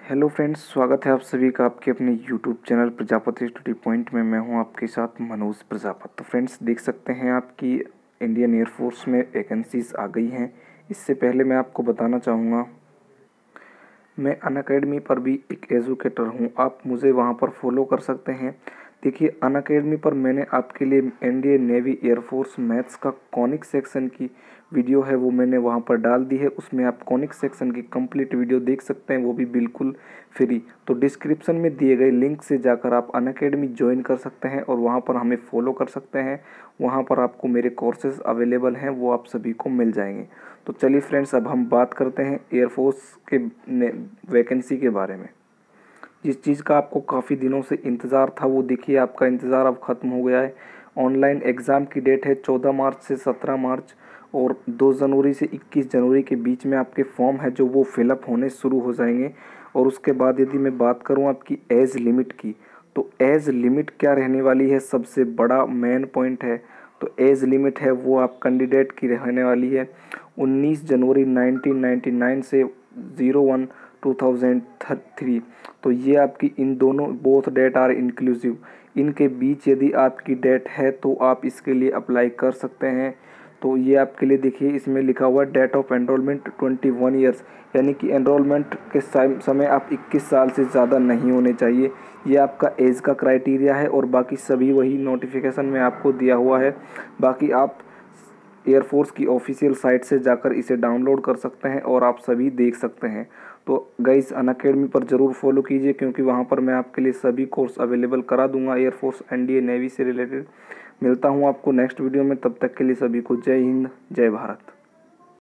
Hello friends, स्वागत है आप सभी का आपके अपने YouTube channel Prajapati study point में। मैं हूं आपके साथ मनोज प्रजापति। तो फ्रेंड्स, देख सकते हैं आपकी इंडियन एयरफोर्स में वैकेंसीज आ गई हैं। इससे पहले मैं आपको बताना चाहूँगा, मैं अनअकैडमी पर भी एक एजुकेटर हूँ। आप मुझे वहाँ पर फॉलो कर सकते हैं। देखिए, अनअकैडमी पर मैंने आपके लिए इंडियन नेवी एयरफोर्स मैथ्स का कॉनिक सेक्शन की वीडियो है, वो मैंने वहाँ पर डाल दी है। उसमें आप कॉनिक सेक्शन की कंप्लीट वीडियो देख सकते हैं, वो भी बिल्कुल फ्री। तो डिस्क्रिप्शन में दिए गए लिंक से जाकर आप अनअकैडमी ज्वाइन कर सकते हैं और वहाँ पर हमें फॉलो कर सकते हैं। वहाँ पर आपको मेरे कोर्सेज अवेलेबल हैं, वो आप सभी को मिल जाएंगे। तो चलिए फ्रेंड्स, अब हम बात करते हैं एयरफोर्स के वैकेंसी के बारे में। जिस चीज़ का आपको काफ़ी दिनों से इंतज़ार था, वो देखिए आपका इंतज़ार अब ख़त्म हो गया है। ऑनलाइन एग्ज़ाम की डेट है 14 मार्च से 17 मार्च, और 2 जनवरी से 21 जनवरी के बीच में आपके फॉर्म है जो वो फिलअप होने शुरू हो जाएंगे। और उसके बाद यदि मैं बात करूं आपकी एज लिमिट की, तो एज लिमिट क्या रहने वाली है, सबसे बड़ा मेन पॉइंट है। तो एज लिमिट है वो आप कैंडिडेट की रहने वाली है 19 जनवरी 1999 से 01/2003। तो ये आपकी इन दोनों बोथ डेट आर इंक्लूसिव। इनके बीच यदि आपकी डेट है तो आप इसके लिए अप्लाई कर सकते हैं। तो ये आपके लिए देखिए, इसमें लिखा हुआ डेट ऑफ एनरोलमेंट 21 ईयर्स, यानी कि एनरोलमेंट के समय आप 21 साल से ज़्यादा नहीं होने चाहिए। ये आपका एज का क्राइटेरिया है, और बाकी सभी वही नोटिफिकेशन में आपको दिया हुआ है। बाकी आप एयरफोर्स की ऑफिशियल साइट से जाकर इसे डाउनलोड कर सकते हैं और आप सभी देख सकते हैं। तो गाइस, अनअकैडमी पर ज़रूर फॉलो कीजिए, क्योंकि वहाँ पर मैं आपके लिए सभी कोर्स अवेलेबल करा दूंगा एयरफोर्स एनडीए नेवी से रिलेटेड। मिलता हूँ आपको नेक्स्ट वीडियो में, तब तक के लिए सभी को जय हिंद, जय भारत।